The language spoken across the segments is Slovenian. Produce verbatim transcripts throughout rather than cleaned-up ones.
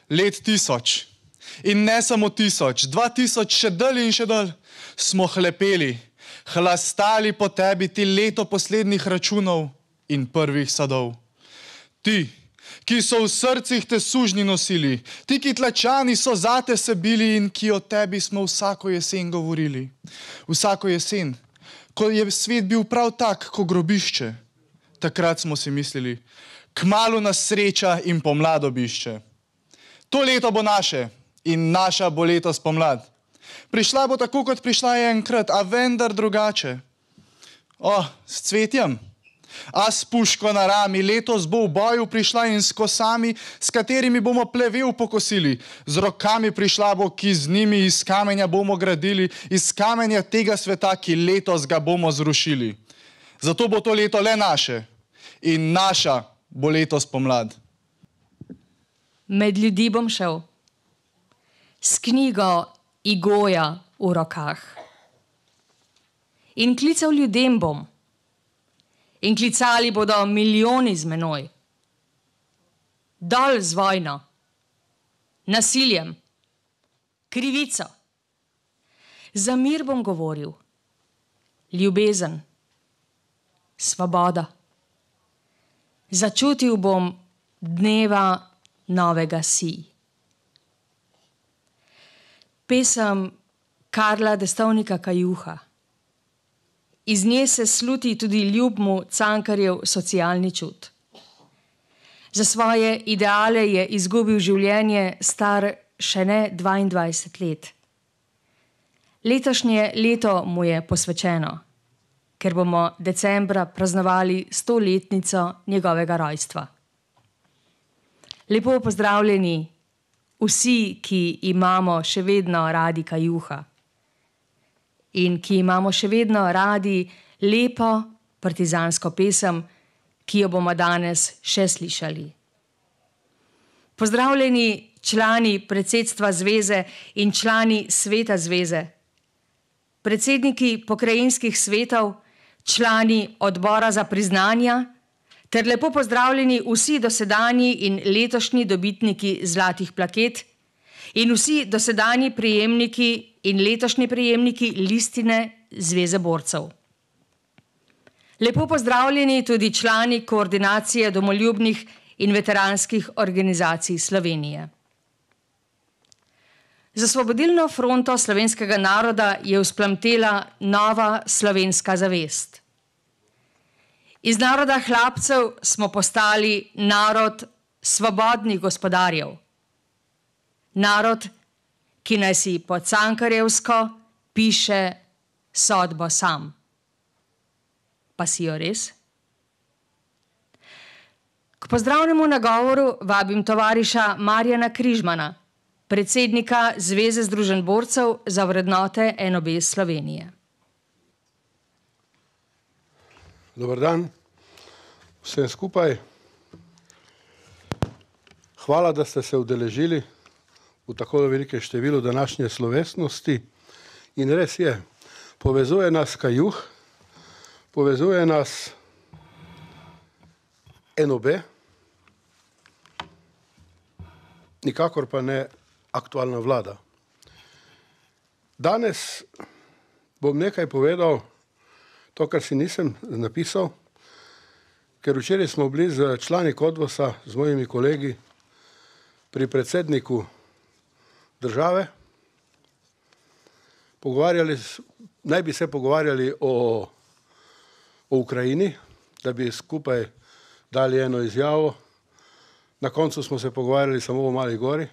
let tisoč. In ne samo tisoč, dva tisoč, še dalj in še dalj. Smo hlepeli, hlastali po tebi ti leto poslednjih računov in prvih sadov. Ti, ki so v srcih te sužnji nosili, ti, ki tlačani so zate se bili in ki o tebi smo vsako jesen govorili. Vsako jesen, ko je svet bil prav tak, ko grobišče, takrat smo si mislili, kmalu nas sreča in pomlad obišče. To leto bo naše in naša bo letos pomlad. Prišla bo tako, kot prišla je enkrat, a vendar drugače. O, s cvetjem. A s puško na rami letos bo v boju prišla in s kosami, s katerimi bomo plevel pokosili. Z rokami prišla bo, ki z njimi iz kamenja bomo gradili, iz kamenja tega sveta, ki letos ga bomo zrušili. Zato bo to leto le naše in naša bo letos pomlad. Med ljudi bom šel, s knjigo Igoja v rokah. In klical ljudem bom, in klicali bodo milijoni z menoj. Dol z vojno, nasiljem, krivico. Za mir bom govoril, ljubezen, svoboda. Začutil bom dneva novega si. Pesem Karla Destovnika Kajuha. Iz nje se sluti tudi ljub mu Cankarjev socialni čut. Za svoje ideale je izgubil življenje star še ne dvaindvajset let. Letošnje leto mu je posvečeno, ker bomo decembra praznovali stoletnico njegovega rojstva. Lepo pozdravljeni vsi, ki imamo še vedno radi Kajuha in ki imamo še vedno radi lepo partizansko pesem, ki jo bomo danes še slišali. Pozdravljeni člani predsedstva zveze in člani sveta zveze, predsedniki pokrajinskih svetov, člani odbora za priznanja, ter lepo pozdravljeni vsi dosedanji in letošnji dobitniki zlatih plaket in vsi dosedanji prejemniki in letošnji prejemniki listine Zveze borcev. Lepo pozdravljeni tudi člani koordinacije domoljubnih in veteranskih organizacij Slovenije. Za Osvobodilno fronto slovenskega naroda je vzplamtela nova slovenska zavest. Iz naroda hlapcev smo postali narod svobodnih gospodarjev. Narod, ki naj si po cankarjevsko piše sodbo sam. Pa si jo res? K pozdravnemu nagovoru vabim tovariša Marjana Križmana, predsednika Zveze združenj borcev za vrednote N O B Slovenije. Dobar dan vsem skupaj. Hvala, da ste se udeležili v tako velikem številu današnje slovesnosti. In res je, povezuje nas Kajuh, povezuje nas N O B, nikakor pa ne aktualna vlada. Danes bom nekaj povedal, to, kar si nisem napisal, ker včeraj smo bili z člani Kodvosa, z mojimi kolegi, pri predsedniku države. Pogovarjali, naj bi se pogovarjali o, o Ukrajini, da bi skupaj dali eno izjavo. Na koncu smo se pogovarjali samo o Mali gori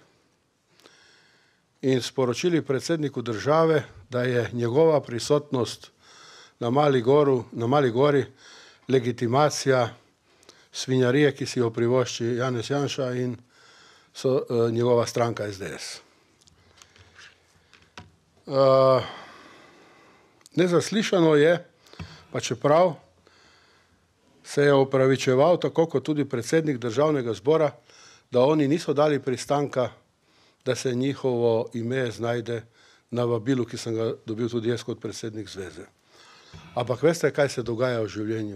in sporočili predsedniku države, da je njegova prisotnost na Mali goru, na Mali gori legitimacija svinjarije, ki si jo privošči Janez Janša in so, uh, njegova stranka S D S. Uh, nezaslišano je, pa čeprav se je opravičeval, tako kot tudi predsednik državnega zbora, da oni niso dali pristanka, da se njihovo ime znajde na vabilu, ki sem ga dobil tudi jaz kot predsednik zveze. Ampak veste, kaj se dogaja v življenju?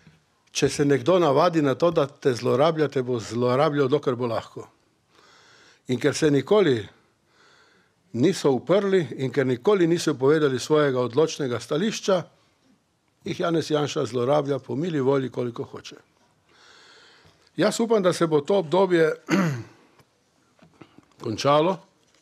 Če se nekdo navadi na to, da te zlorablja, te bo zlorabljal, dokler bo lahko. In ker se nikoli niso uprli in ker nikoli niso povedali svojega odločnega stališča, jih Janez Janša zlorablja po mili volji, koliko hoče. Jaz upam, da se bo to obdobje končalo.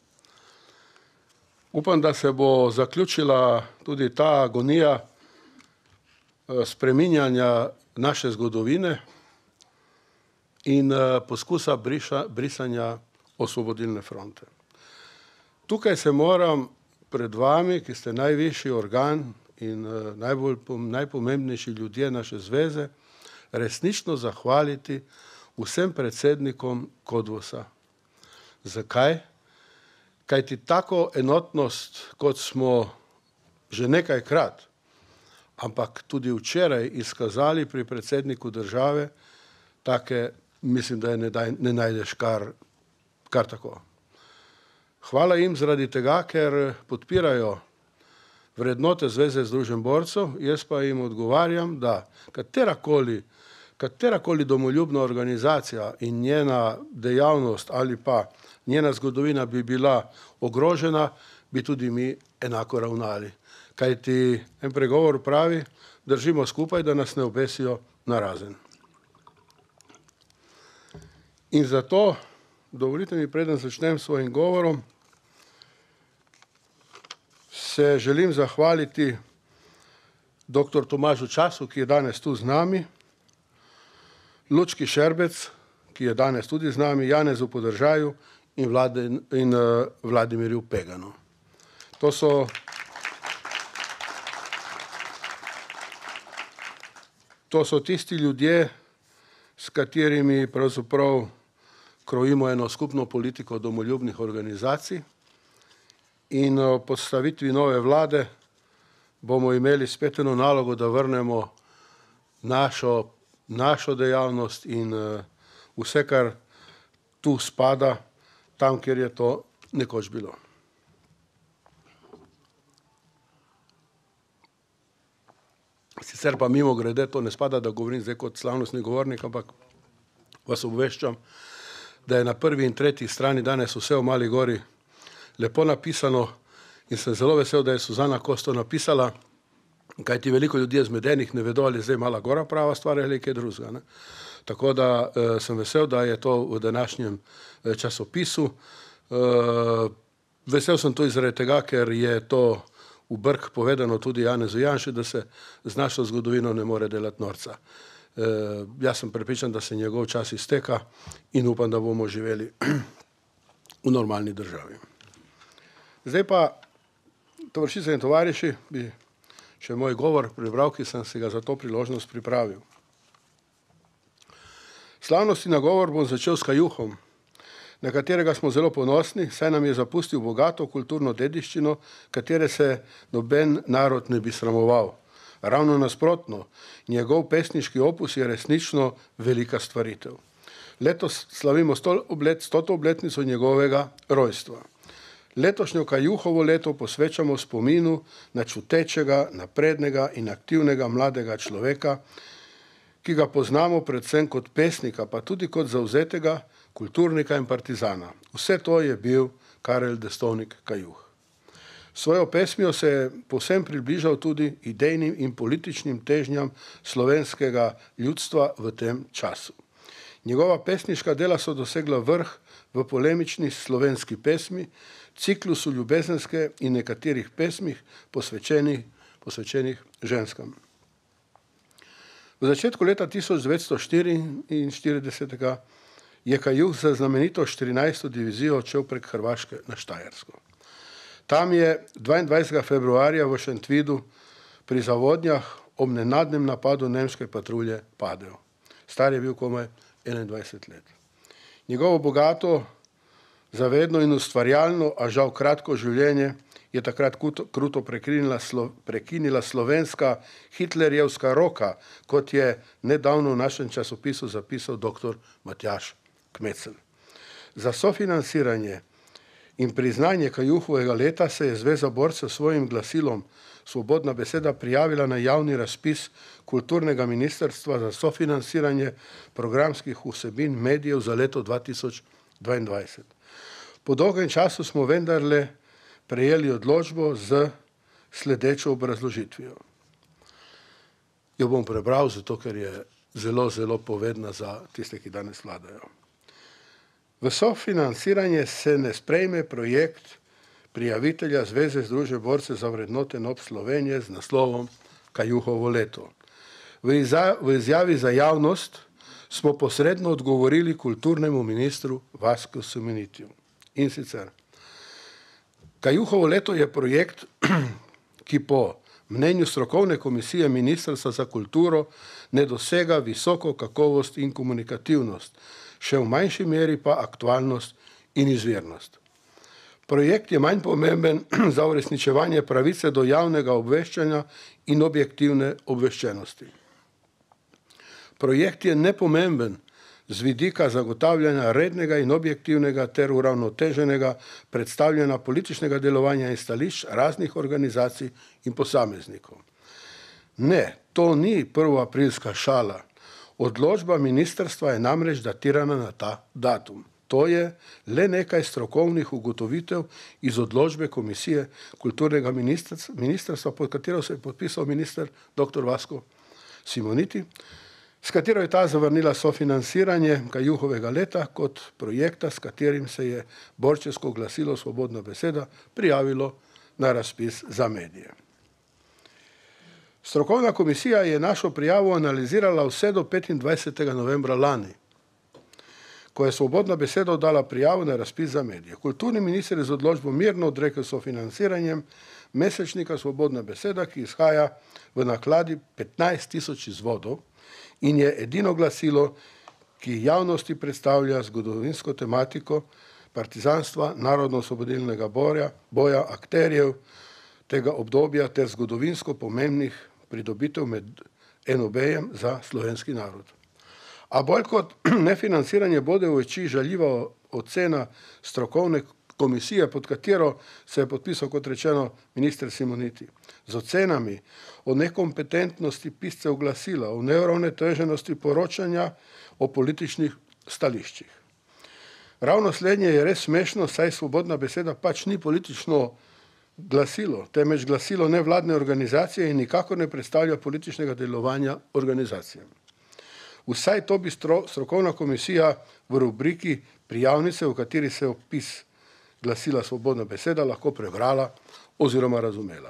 Upam, da se bo zaključila tudi ta agonija spreminjanja naše zgodovine in poskusa briša, brisanja Osvobodilne fronte. Tukaj se moram pred vami, ki ste najvišji organ in najbolj, najpomembnejši ljudje naše zveze, resnično zahvaliti vsem predsednikom Kodvosa. Zakaj? Kajti tako enotnost, kot smo že nekajkrat, ampak tudi včeraj izkazali pri predsedniku države, take mislim, da je ne, daj, ne najdeš kar, kar tako. Hvala jim zaradi tega, ker podpirajo vrednote Zveze združenj borcev, jaz pa jim odgovarjam, da katerakoli, katerakoli domoljubna organizacija in njena dejavnost ali pa njena zgodovina bi bila ogrožena, bi tudi mi enako ravnali. Kajti en pregovor pravi, držimo skupaj, da nas ne obesijo narazen. In zato, dovolite mi, preden začnem svojim govorom, se želim zahvaliti doktor Tomažu Času, ki je danes tu z nami, Lučki Šerbec, ki je danes tudi z nami, Janezu Podržaju in, Vlade, in uh, Vladimirju Peganu. To so, to so tisti ljudje, s katerimi pravzaprav krojimo eno skupno politiko domoljubnih organizacij in uh, po postavitvi nove vlade bomo imeli spet eno nalogo, da vrnemo našo, našo dejavnost in uh, vse, kar tu spada, tam, kjer je to nekoč bilo. Sicer pa mimo grede, to ne spada, da govorim zdaj kot slavnostni govornik, ampak vas obveščam, da je na prvi in tretji strani danes vse o Mali gori lepo napisano in sem zelo vesel, da je Suzana Kosto napisala, kajti veliko ljudi je zmedenih, ne vedo, ali je zdaj Mala gora prava stvar ali kaj drugega. Ne? Tako da eh, sem vesel, da je to v današnjem eh, časopisu. Eh, vesel sem to zaradi tega, ker je to v brk povedano tudi Janezu Janši, da se z našo zgodovino ne more delati norca. Eh, jaz sem prepričan, da se njegov čas izteka in upam, da bomo živeli v normalni državi. Zdaj pa, tovarišice in tovariši, bi še moj govor prebral, ki sem si ga za to priložnost pripravil. Slavnostni nagovor bom začel s Kajuhom, na katerega smo zelo ponosni, saj nam je zapustil bogato kulturno dediščino, katere se noben narod ne bi sramoval. Ravno nasprotno, njegov pesniški opus je resnično velika stvaritev. Letos slavimo stoto obletnico njegovega rojstva. Letošnjo Kajuhovo leto posvečamo spominu na čutečega, naprednega in aktivnega mladega človeka, ki ga poznamo predvsem kot pesnika, pa tudi kot zavzetega kulturnika in partizana. Vse to je bil Karel Destovnik Kajuh. Svojo pesmijo se je povsem približal tudi idejnim in političnim težnjam slovenskega ljudstva v tem času. Njegova pesniška dela so dosegla vrh v polemični slovenski pesmi, ciklusu ljubezenske in nekaterih pesmih posvečenih, posvečenih ženskam. V začetku leta tisoč devetsto štiriinštirideset je Kajuh za znamenito štirinajsto divizijo odšel prek Hrvaške na Štajersko. Tam je dvaindvajsetega februarja v Šentvidu pri Zavodnjah ob nenadnem napadu nemške patrulje padel. Star je bil komaj enaindvajset let. Njegovo bogato, zavedno in ustvarjalno, a žal kratko življenje je takrat kruto prekinila, slo, prekinila slovenska hitlerjevska roka, kot je nedavno v našem časopisu zapisal doktor Matjaž Kmecel. Za sofinanciranje in priznanje Kajuhovega leta se je Zveza borcev s svojim glasilom Svobodna beseda prijavila na javni razpis Kulturnega ministrstva za sofinanciranje programskih vsebin medijev za leto dva tisoč dvaindvajset. Po dolgem času smo vendarle prejeli odločbo z sledečo obrazložitvijo. Jo bom prebral, zato ker je zelo, zelo povedna za tiste, ki danes vladajo. V sofinanciranje se ne sprejme projekt prijavitelja Zveze Združenj borcev za vrednote N O B Slovenije z naslovom Kajuhovo leto. V izjavi za javnost smo posredno odgovorili kulturnemu ministru Vasku Simonitiju. In sicer, Kajuhovo leto je projekt, ki po mnenju strokovne komisije Ministrstva za kulturo ne dosega visoko kakovost in komunikativnost, še v manjši meri pa aktualnost in izvirnost. Projekt je manj pomemben za uresničevanje pravice do javnega obveščanja in objektivne obveščenosti. Projekt je nepomemben z vidika zagotavljanja rednega in objektivnega ter uravnoteženega predstavljanja političnega delovanja in stališč raznih organizacij in posameznikov. Ne, to ni prvoaprilska šala. Odločba ministrstva je namreč datirana na ta datum. To je le nekaj strokovnih ugotovitev iz odločbe Komisije kulturnega ministrstva, pod katero se je podpisal minister doktor Vasko Simoniti, s katero je ta zavrnila sofinanciranje Kajuhovega leta kot projekta, s katerim se je borčevsko glasilo Svobodna beseda prijavilo na razpis za medije. Strokovna komisija je našo prijavo analizirala vse do petindvajsetega novembra lani, ko je Svobodna beseda dala prijavo na razpis za medije. Kulturni minister je z odločbo mirno odrekel sofinanciranjem mesečnika Svobodna beseda, ki izhaja v nakladi petnajst tisoč izvodov in je edino glasilo, ki javnosti predstavlja zgodovinsko tematiko partizanstva, narodno-osvobodilnega boja, boja akterjev tega obdobja ter zgodovinsko pomembnih pridobitev med N O B-jem za slovenski narod. A bolj kot nefinanciranje bode v oči žaljiva ocena strokovne komisije, pod katero se je podpisal, kot rečeno, minister Simoniti, z ocenami o nekompetentnosti piscev glasila, o neuravnoteženosti poročanja o političnih stališčih. Ravno slednje je res smešno, saj Svobodna beseda pač ni politično glasilo, temveč glasilo nevladne organizacije in nikakor ne predstavlja političnega delovanja organizacije. Vsaj to bi strokovna komisija v rubriki prijavnice, v kateri se opis glasila Svobodna beseda, lahko prebrala oziroma razumela.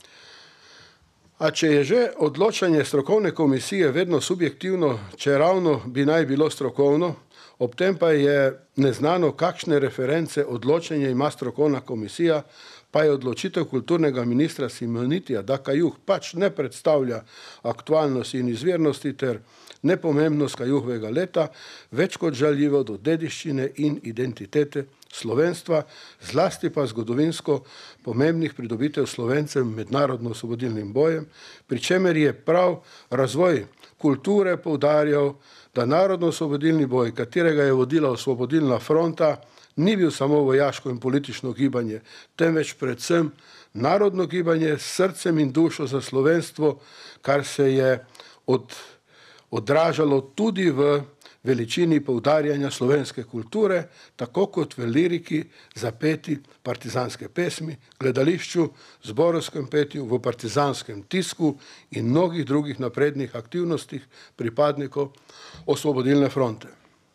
A če je že odločanje strokovne komisije vedno subjektivno, če ravno bi naj bilo strokovno, ob tem pa je neznano, kakšne reference odločanje ima strokovna komisija, pa je odločitev kulturnega ministra Simonitija, da Kajuh pač ne predstavlja aktualnosti in izvirnosti ter nepomembnost Kajuhovega leta, več kot žaljivo do dediščine in identitete slovenstva, zlasti pa zgodovinsko pomembnih pridobitev Slovencem med narodno-osvobodilnim bojem, pri čemer je prav razvoj kulture poudarjal, da narodno-osvobodilni boj, katerega je vodila Osvobodilna fronta, ni bil samo vojaško in politično gibanje, temveč predvsem narodno gibanje s srcem in dušo za slovenstvo, kar se je od, odražalo tudi v veličini poudarjanja slovenske kulture, tako kot v liriki zapeti partizanske pesmi, gledališču, zborovskem petju, v partizanskem tisku in mnogih drugih naprednih aktivnostih pripadnikov Osvobodilne fronte.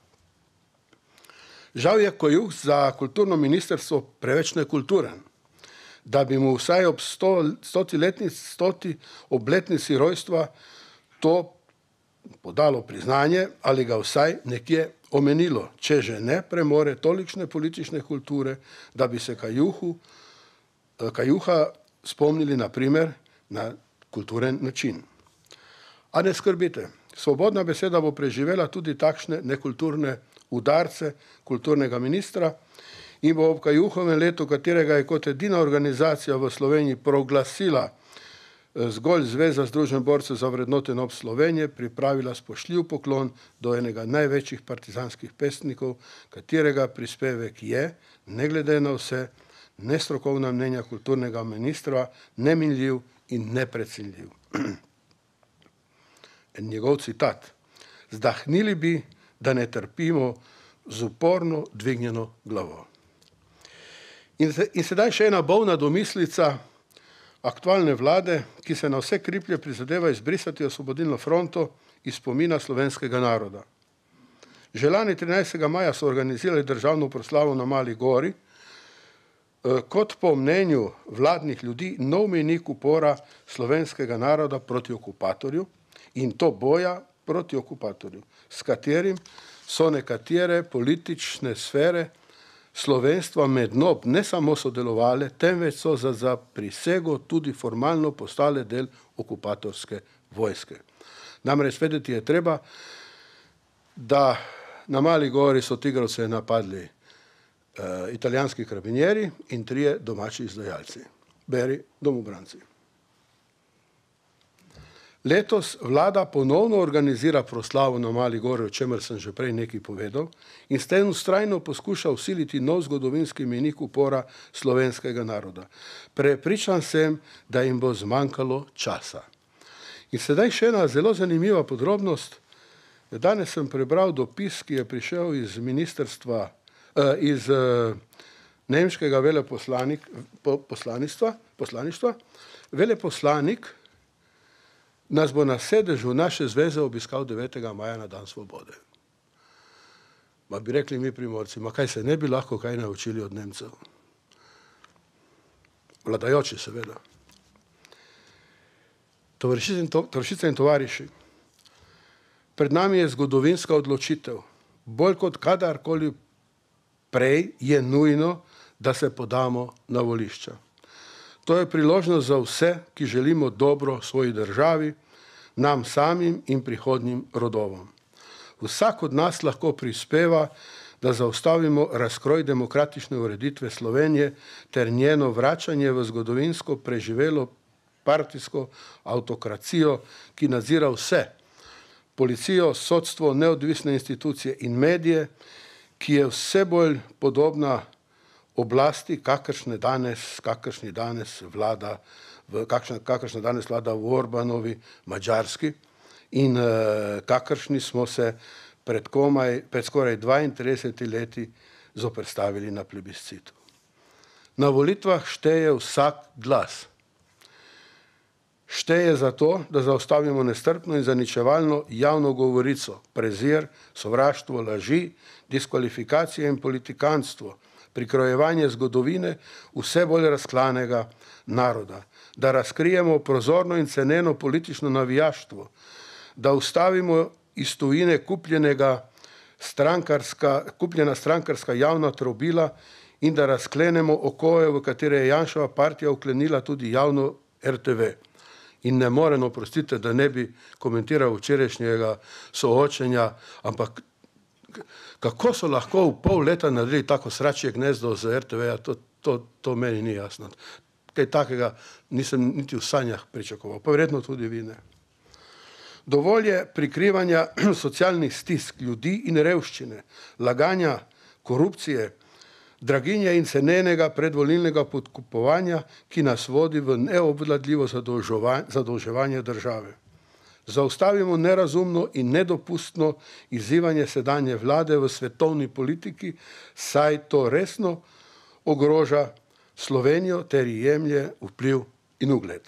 Žal je Kajuh za kulturno ministrstvo preveč nekulturen, da bi mu vsaj ob stoti letnici, stoti obletnici rojstva to podalo priznanje ali ga vsaj nekje omenilo, če že ne premore tolikšne politične kulture, da bi se Kajuhu, Kajuha spomnili na primer na kulturen način. A ne skrbite, Svobodna beseda bo preživela tudi takšne nekulturne udarce kulturnega ministra in bo ob Kajuhovem letu, katerega je kot edina organizacija v Sloveniji proglasila zgolj Zveza Združenj borcev za vrednote N O B Slovenije, pripravila spoštljiv poklon do enega največjih partizanskih pesnikov, katerega prispevek je, ne glede na vse, nestrokovna mnenja kulturnega ministra, neminljiv in neprecenljiv. En njegov citat. Zdahnili bi, da ne trpimo z uporno dvignjeno glavo. In, se, in sedaj še ena bolna domislica aktualne vlade, ki se na vse kriplje prizadeva izbrisati Osvobodilno fronto iz spomina slovenskega naroda. Že lani trinajstega maja so organizirali državno proslavo na Mali gori, kot po mnenju vladnih ljudi nov mejnik upora slovenskega naroda proti okupatorju in to boja proti okupatorju, s katerim so nekatere politične sfere slovenstva med nob ne samo sodelovale, temveč so za, za prisego tudi formalno postale del okupatorske vojske. Namreč vedeti je treba, da na Mali gori so tigrovce napadli uh, italijanski karabinjeri in trije domači izdajalci, beri domobranci. Letos vlada ponovno organizira proslavo na Mali gori, o čemer sem že prej nekaj povedal, in s tem vztrajno poskuša vsiliti nov zgodovinski mejnik upora slovenskega naroda. Prepričan sem, da jim bo zmanjkalo časa. In sedaj še ena zelo zanimiva podrobnost. Danes sem prebral dopis, ki je prišel iz ministrstva, eh, iz eh, nemškega veleposlaništva, poslaništva. Veleposlanik nas bo na sedežu naše zveze obiskal devetega maja na dan svobode. Ma bi rekli mi Primorci, ma kaj se ne bi lahko kaj naučili od Nemcev? Vladajoči seveda. Tovarišice in tovariši, pred nami je zgodovinska odločitev. Bolj kot kadarkoli prej je nujno, da se podamo na volišča. To je priložnost za vse, ki želimo dobro svoji državi, nam samim in prihodnjim rodovom. Vsak od nas lahko prispeva, da zaustavimo razkroj demokratične ureditve Slovenije ter njeno vračanje v zgodovinsko preživelo partijsko avtokracijo, ki nadzira vse, policijo, sodstvo, neodvisne institucije in medije, ki je vse bolj podobna oblasti, kakršne danes, kakršni danes vlada v, kakšna, kakršna danes vlada v Orbanovi Madžarski in uh, kakršni smo se pred, komaj, pred skoraj dvaintridesetimi leti zoperstavili na plebiscitu. Na volitvah šteje vsak glas. Šteje za to, da zaustavimo nestrpno in zaničevalno javno govorico, prezir, sovraštvo, laži, diskvalifikacije in politikanstvo, prikrojevanje zgodovine vse bolj razklanega naroda, da razkrijemo prozorno in ceneno politično navijaštvo, da ustavimo iz tujine kupljenega strankarska, kupljena strankarska javna trobila in da razklenemo okoje, v katere je Janševa partija vklenila tudi javno R T V. In ne morem, oprostite, da ne bi komentiral včerajšnjega soočenja, ampak kako so lahko v pol leta naredili tako sračje gnezdo z R T V-ja, to, to, to meni ni jasno. Kaj takega nisem niti v sanjah pričakoval, pa verjetno tudi vi ne. Dovolj je prikrivanja socialnih stisk ljudi in revščine, laganja, korupcije, draginje in cenenega predvolilnega podkupovanja, ki nas vodi v neobvladljivo zadolževanje države. Zaustavimo nerazumno in nedopustno izzivanje sedanje vlade v svetovni politiki, saj to resno ogroža Slovenijo ter ji jemlje vpliv in ugled.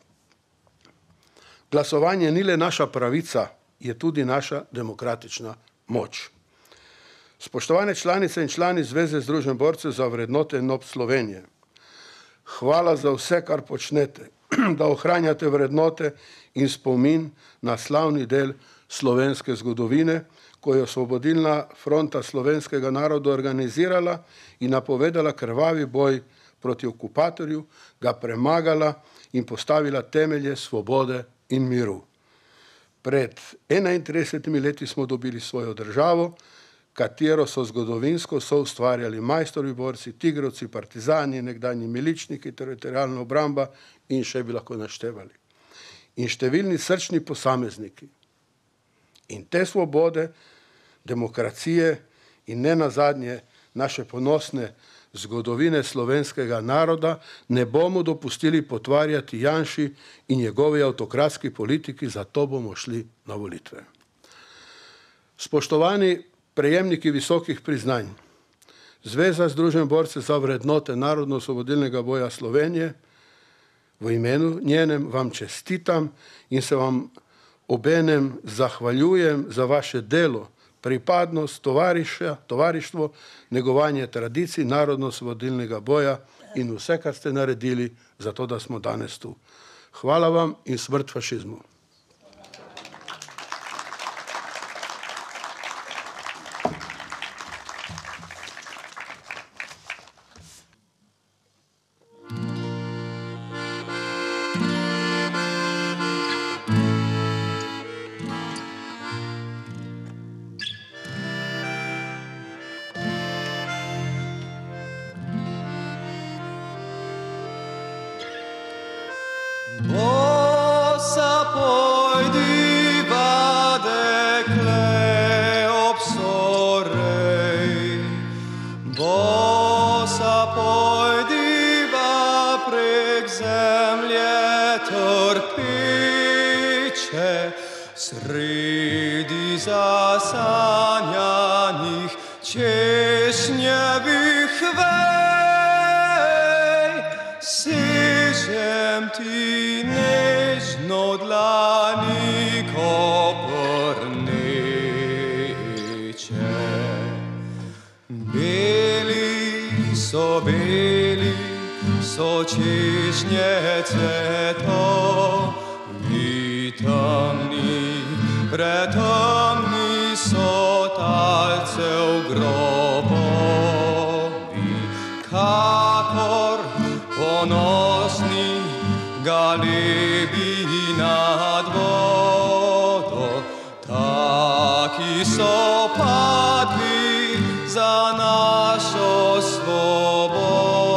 Glasovanje ni le naša pravica, je tudi naša demokratična moč. Spoštovane članice in člani Zveze združenj borcev za vrednote N O B Slovenije, hvala za vse, kar počnete, da ohranjate vrednote in spomin na slavni del slovenske zgodovine, ko je Osvobodilna fronta slovenskega naroda organizirala in napovedala krvavi boj proti okupatorju, ga premagala in postavila temelje svobode in miru. Pred enaintridesetimi leti smo dobili svojo državo, katero so zgodovinsko soustvarjali majstori borci, tigrovci, partizani, nekdanji miličniki, teritorialna obramba in še bi lahko naštevali. In številni srčni posamezniki. In te svobode, demokracije in ne nazadnje naše ponosne zgodovine slovenskega naroda ne bomo dopustili potvarjati Janši in njegovi avtokratski politiki, zato bomo šli na volitve. Spoštovani prejemniki visokih priznanj. Zveza Združenj borcev za vrednote Narodno-osvobodilnega boja Slovenije, v imenu njenem vam čestitam in se vam obenem zahvaljujem za vaše delo, pripadnost, tovariša, tovarištvo, negovanje tradicij Narodno-osvobodilnega boja in vse, kar ste naredili za to, da smo danes tu. Hvala vam in smrt fašizmu. Bosa pojdiva dekle ob sorej, bosa pojdiva prek zemlje trpeče, sredi zasanjanih češnjevih vej, sežem ti nežno dlani koprneče. Beli so beli, so češnje cvetovi, temni, pretemni so talcev grobovi, kakor ponosni galebi nad vodo, taki so padli za našo svobodo.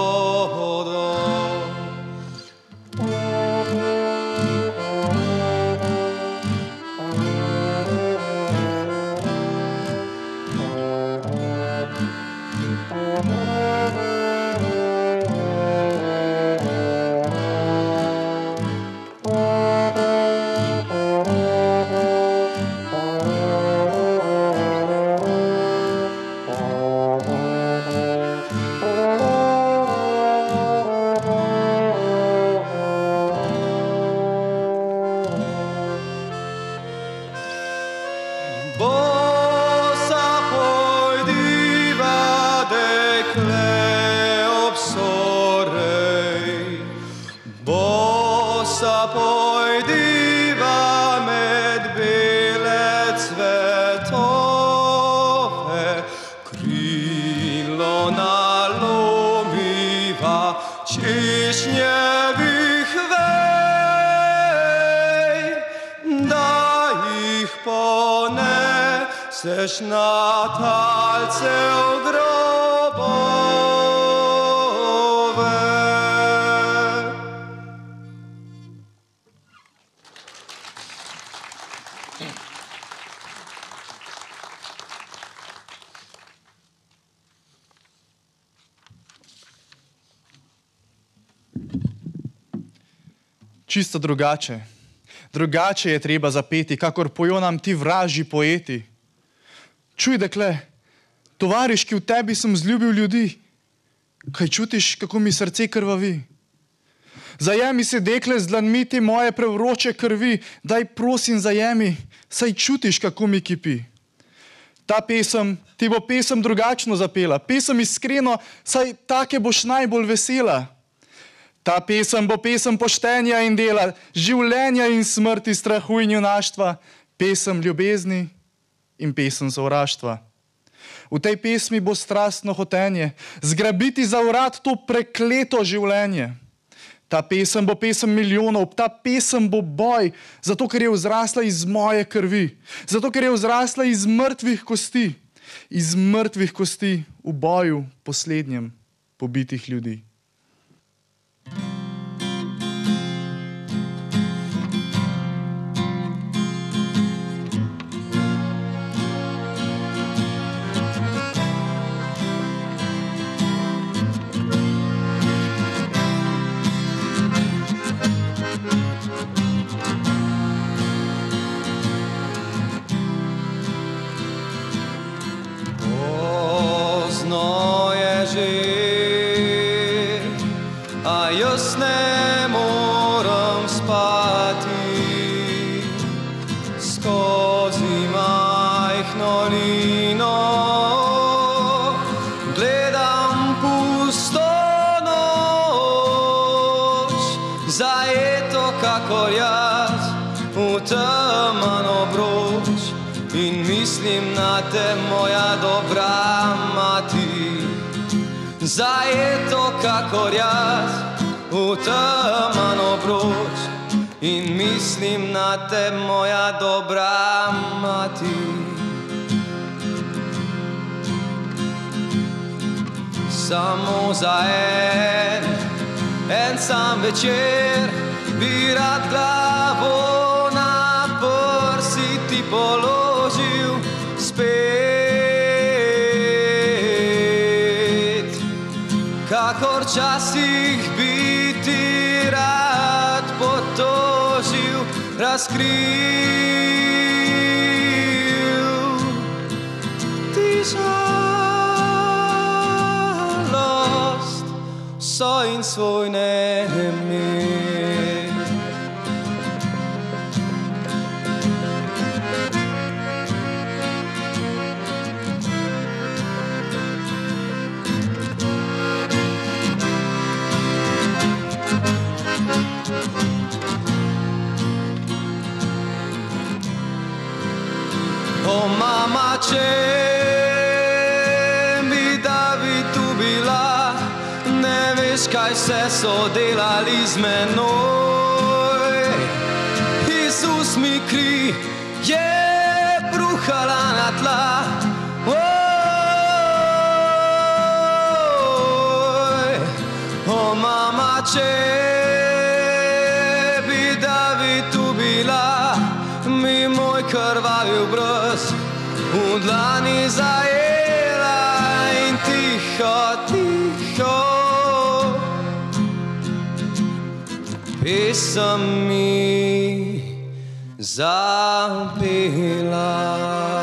Bosa pojdiva dekle ob sorej, bosa pojdiva med bele cvetove, krilo nalomiva češnjevih vej, da jih poneseš na talcev grobove. Čisto drugače. Drugače je treba zapeti, kakor pojo nam ti vražji poeti. Čuj, dekle, tovariški, v tebi sem zljubil ljudi. Kaj čutiš, kako mi srce krvavi? Zajemi se, dekle, z dlanmi te moje prevroče krvi, daj prosim zajemi, saj čutiš, kako mi kipi. Ta pesem, ti bo pesem drugačno zapela, pesem iskreno, saj take boš najbolj vesela. Ta pesem bo pesem poštenja in dela, življenja in smrti, strahu in junaštva, pesem ljubezni in pesem sovraštva. V tej pesmi bo strastno hotenje, zgrabiti za urad to prekleto življenje. Ta pesem bo pesem milijonov, ta pesem bo boj, zato ker je vzrasla iz moje krvi, zato ker je vzrasla iz mrtvih kosti, iz mrtvih kosti v boju poslednjem pobitih ljudi. ležet, a jaz ne moram spati. Skozi majhno lino gledam pusto noč, zajeto kakor jaz v temen obroč, in mislim na te, moja dobra mati. Zajeto kakor jaz v temen obroč, in mislim na te, moja dobra mati. Samo za en, en sam večer bi rad glavo na prsi ti položil spet. Kakor časih bi ti rad potožil, razkril ti žalost, vso in svoj nemer. O mama, če bi David tu bila, ne veš, kaj se so delali z menoj. Isus mi kri je bruhala na tla. Oj, o mama, če bi David tu bila, mi moj krvavi obraz v dlani zajela in tiho, tiho pesem mi zapela.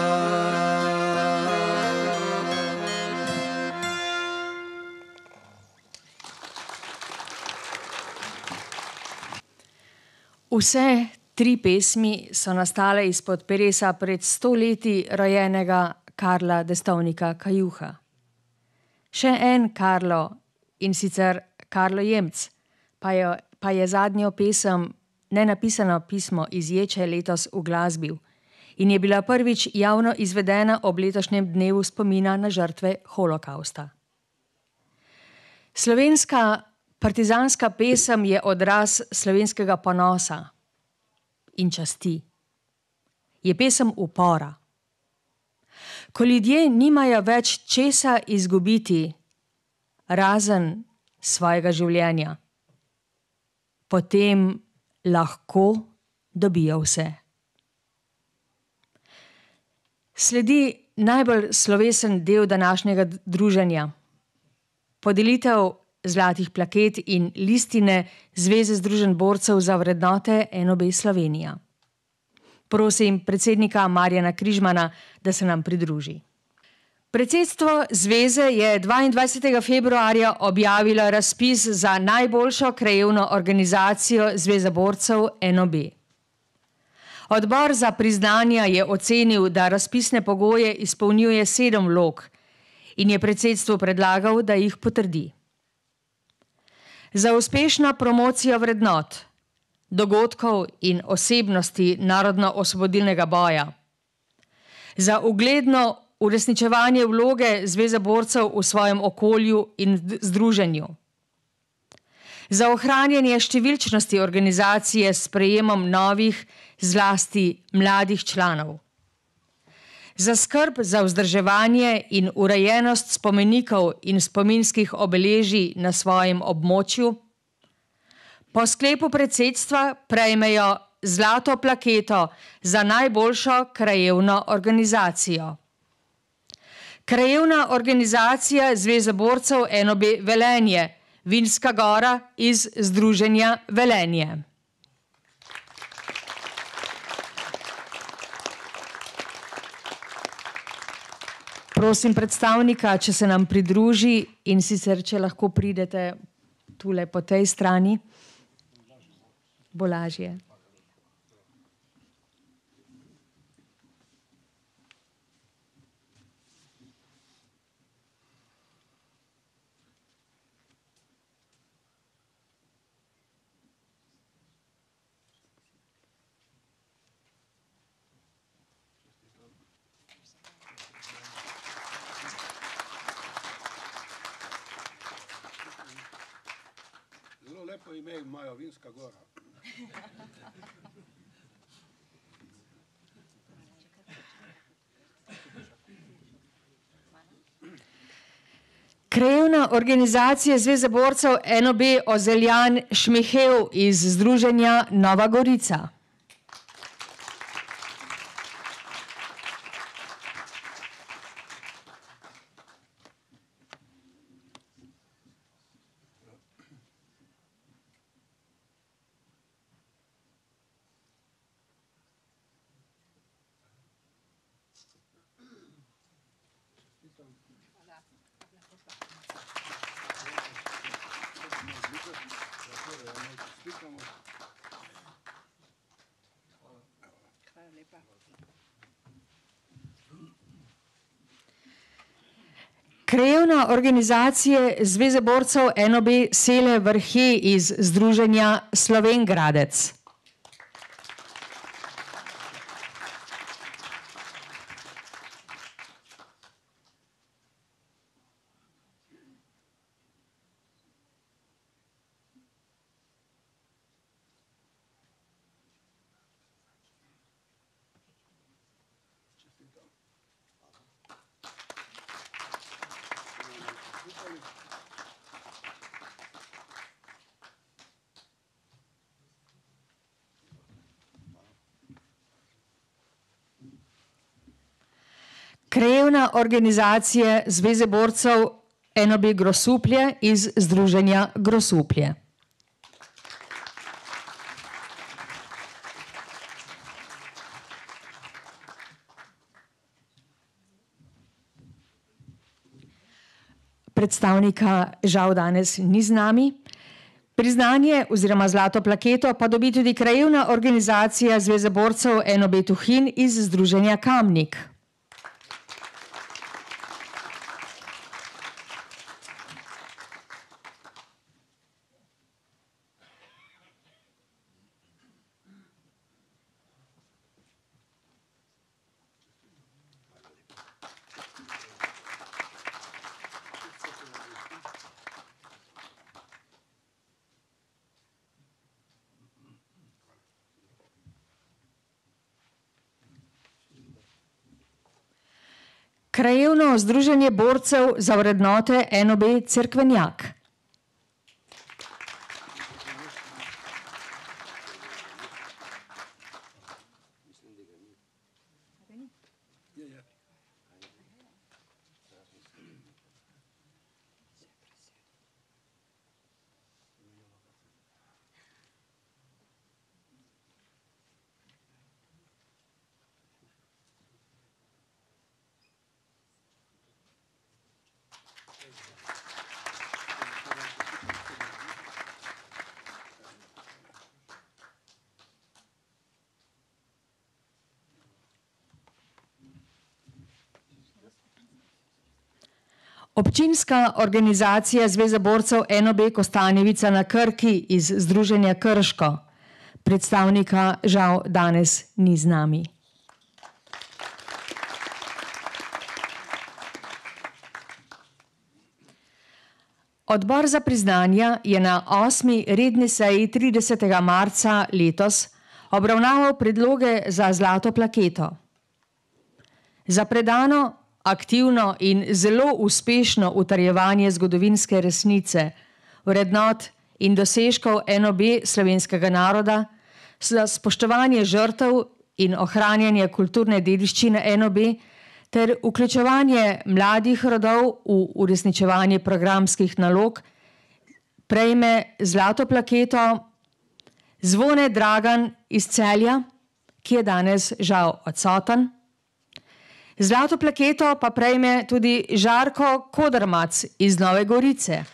Vse tri pesmi so nastale izpod peresa pred sto leti rojenega Karla Destovnika Kajuha. Še en Karlo, in sicer Karlo Jemc, pa je, pa je zadnjo pesem Nenapisano pismo iz Ječe letos uglasbil in je bila prvič javno izvedena ob letošnjem dnevu spomina na žrtve holokausta. Slovenska partizanska pesem je odraz slovenskega ponosa in časti. Je pesem upora. Ko ljudje nimajo več česa izgubiti, razen svojega življenja, potem lahko dobijo vse. Sledi najbolj slovesen del današnjega druženja. Podelitev zlatih plaket in listine Zveze združenj borcev za vrednote N O B Slovenija. Prosim predsednika Marjana Križmana, da se nam pridruži. Predsedstvo zveze je dvaindvajsetega februarja objavilo razpis za najboljšo krajevno organizacijo Zveze borcev N O B. Odbor za priznanja je ocenil, da razpisne pogoje izpolnjuje sedem vlog in je predsedstvu predlagal, da jih potrdi. Za uspešno promocijo vrednot, dogodkov in osebnosti narodno-osvobodilnega boja, za ugledno uresničevanje vloge Zveze borcev v svojem okolju in združenju, za ohranjanje številčnosti organizacije s sprejemom novih, zlasti mladih članov, za skrb za vzdrževanje in urejenost spomenikov in spominskih obeležij na svojem območju, po sklepu predsedstva prejmejo zlato plaketo za najboljšo krajevno organizacijo. Krajevna organizacija Zveze borcev N O B Velenje, Vinska gora iz Združenja Velenje. Prosim predstavnika, če se nam pridruži in sicer, če lahko pridete tule po tej strani, bo lažje. Lepo ime imajo, Vinska gora. Krajevna organizacija Zveze borcev N O B Ozeljan Šmihev iz Združenja Nova Gorica. Krajevna organizacija Zveze borcev N O B Sele Vrhe iz Združenja Slovengradec. Krajevna organizacija Zveze borcev N O B Grosuplje iz Združenja Grosuplje. Predstavnika žal danes ni z nami. Priznanje oziroma zlato plaketo pa dobi tudi krajevna organizacija Zveze borcev N O B Tuhin iz Združenja Kamnik. Krajevno združenje borcev za vrednote N O B Cerkvenjak. Občinska organizacija Zveze borcev N O B Kostanjevica na Krki iz Združenja Krško. Predstavnika žal danes ni z nami. Odbor za priznanja je na osmi redni seji tridesetega marca letos obravnaval predloge za zlato plaketo. Za predano, aktivno in zelo uspešno utrjevanje zgodovinske resnice, vrednot in dosežkov N O B slovenskega naroda, za spoštovanje žrtev in ohranjanje kulturne dediščine N O B ter vključevanje mladih rodov v uresničevanje programskih nalog, prejme zlato plaketo Zvone Dragan iz Celja, ki je danes žal odsoten, Zlato plaketo pa prejme tudi Žarko Kodermac iz Nove Gorice.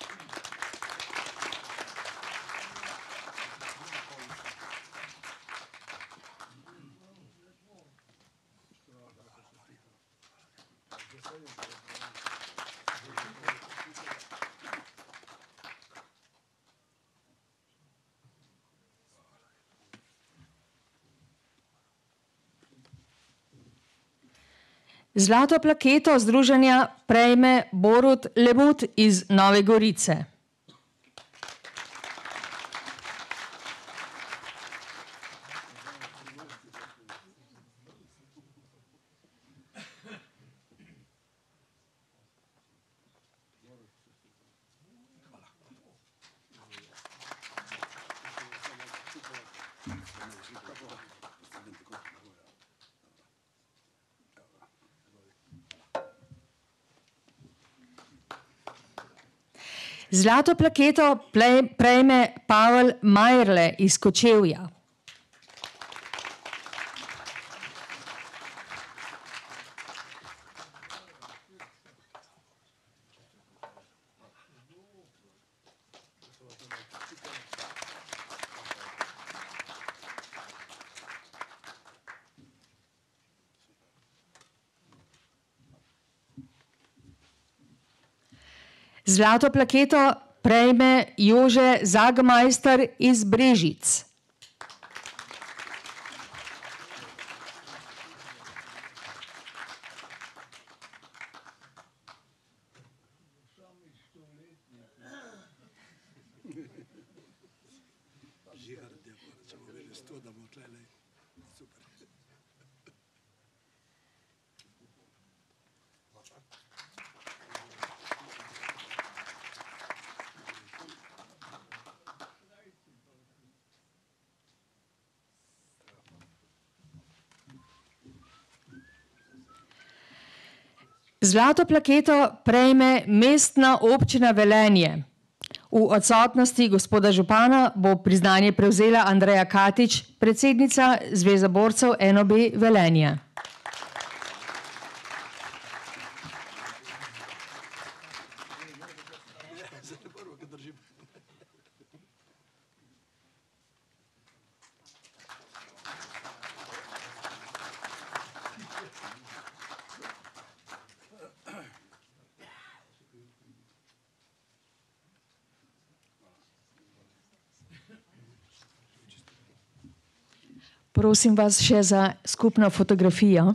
Zlato plaketo združenja prejme Borut Lemut iz Nove Gorice. Zlato plaketo prejme Pavel Majerle iz Kočevja. Zlato plaketo prejme Jože Zagmajster iz Brežic. Zlato plaketo prejme Mestna občina Velenje. V odsotnosti gospoda župana bo priznanje prevzela Andreja Katič, predsednica Zveze borcev N O B Velenje. Prosim vas še za skupno fotografijo.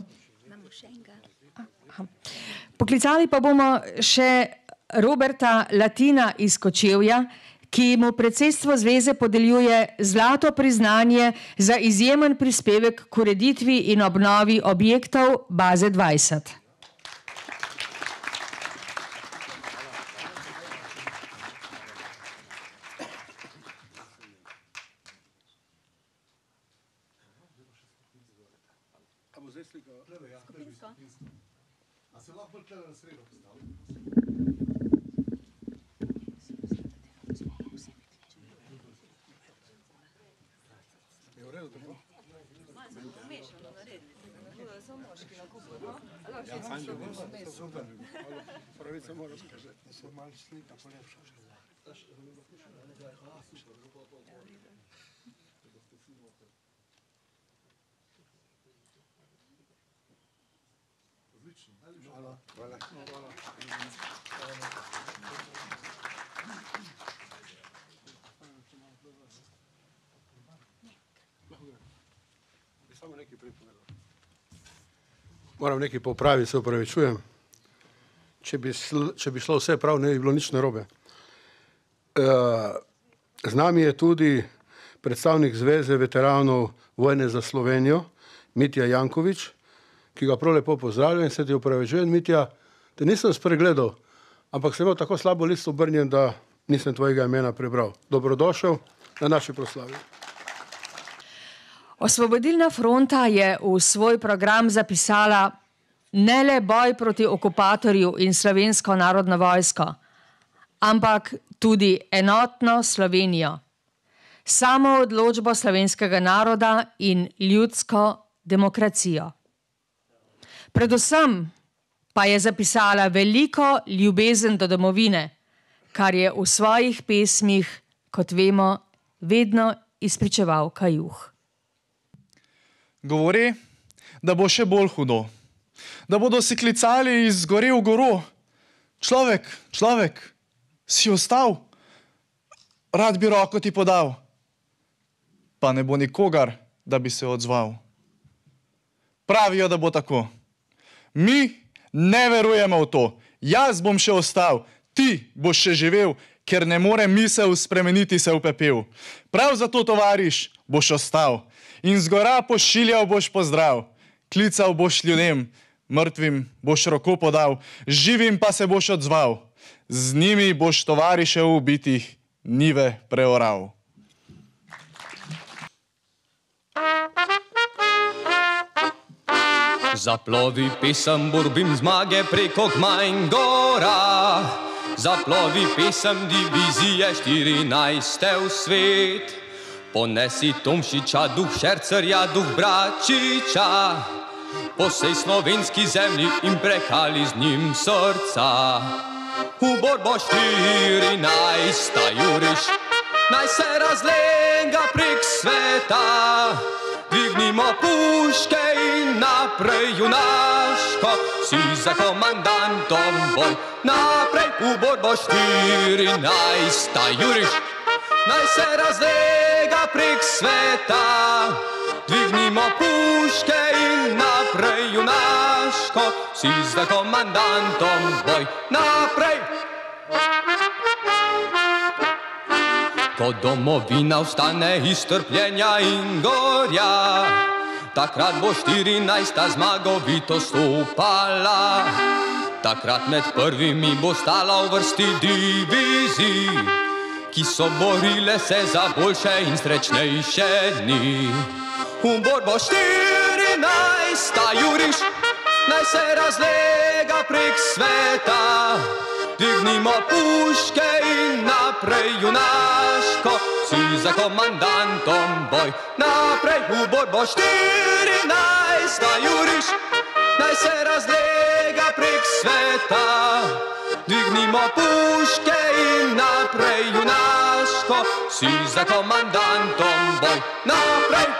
Poklicali pa bomo še Roberta Latina iz Kočevja, ki mu predsedstvo zveze podeljuje zlato priznanje za izjemen prispevek k ureditvi in obnovi objektov baze dvajset. Moram nekaj popraviti, se upravičujem. Če bi, če bi šlo vse prav, ne bi bilo nič narobe. Z nami je tudi predstavnik Zveze veteranov vojne za Slovenijo, Mitja Jankovič, ki ga prav lepo pozdravljam in se ti upravičujem, Mitja, te nisem spregledal, ampak sem imel tako slabo list obrnjen, da nisem tvojega imena prebral. Dobrodošel na naši proslavi. Osvobodilna fronta je v svoj program zapisala ne le boj proti okupatorju in Slovensko narodno vojsko, ampak tudi enotno Slovenijo, samo odločbo slovenskega naroda in ljudsko demokracijo. Predvsem pa je zapisala veliko ljubezen do domovine, kar je v svojih pesmih, kot vemo, vedno izpričeval Kajuh. Govori, da bo še bolj hudo, da bodo si klicali iz gore v goro. Človek, človek, si ostal? Rad bi roko ti podal. Pa ne bo nikogar, da bi se odzval. Pravijo, da bo tako. Mi ne verujemo v to. Jaz bom še ostal, ti boš še živel, ker ne more misel spremeniti se v pepel. Prav zato, tovariš, boš ostal in z gora pošiljal boš pozdrav. Klical boš ljudem, mrtvim boš roko podal, živim pa se boš odzval. Z njimi boš tovariše ubitih nive preoral. Zaplovi pesem borbim zmage preko Gma in gora. Zaplovi pesem divizije štirinajste v svet. Ponesi Tomšiča, duh Šercerja, duh Bračiča, po sej slovenski zemlji in prekali z njim srca. V borbo štirinajsta juriš, naj se razlega prek sveta. Dvignimo puške in naprej junaško, si za komandantom boj. Naprej v borbo štirinajsta juriš, naj se razlega prek sveta. Dvignimo puške in naprej junaško, si za komandantom boj. Naprej! Ko domovina vstane iz trpljenja in gorja, takrat bo štirinajsta zmagovito stopala. Takrat med prvimi bo stala v vrsti divizij, ki so borile se za boljše in srečnejše dni. V borbo štirinajsta juriš, naj se razlega prek sveta. Dvignimo puške in naprej junaško, si za komandantom boj. Naprej v borbo štirinajsta juriš, naj se razlega prek sveta. Dvignimo puške in naprej junaško, si za komandantom boj. Naprej!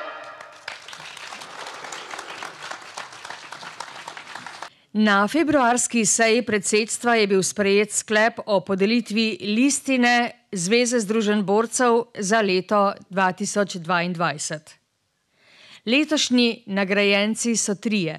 Na februarski seji predsedstva je bil sprejet sklep o podelitvi listine Zveze združenj borcev za leto dva tisoč dvaindvajset. Letošnji nagrajenci so trije.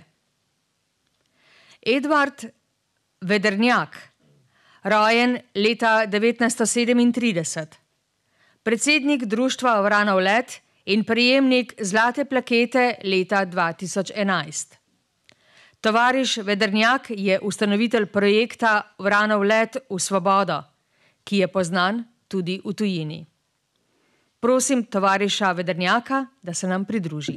Edvard Vedrnjak, rojen leta devetnajststo sedemintrideset, predsednik društva Vranov let in prejemnik zlate plakete leta dva tisoč enajst. Tovariš Vedrnjak je ustanovitelj projekta Vranov let v svobodo, ki je poznan tudi v tujini. Prosim tovariša Vedrnjaka, da se nam pridruži.